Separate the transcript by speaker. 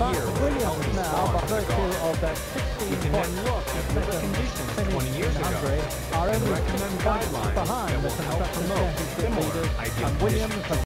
Speaker 1: but
Speaker 2: year
Speaker 1: Williams
Speaker 2: healthy
Speaker 1: now,
Speaker 2: swan
Speaker 1: by
Speaker 2: to the
Speaker 1: virtue
Speaker 2: golf.
Speaker 1: of that
Speaker 2: We can
Speaker 1: 16
Speaker 2: then look at river conditions 20 years ago
Speaker 1: Hungary, are
Speaker 2: and
Speaker 1: only
Speaker 2: recommend
Speaker 1: 6 points
Speaker 2: guidelines
Speaker 1: behind
Speaker 2: that
Speaker 1: the
Speaker 2: will help
Speaker 1: construction
Speaker 2: promote
Speaker 1: championship
Speaker 2: similar
Speaker 1: leaders,
Speaker 2: ideal
Speaker 1: and Williams
Speaker 2: conditions.
Speaker 1: has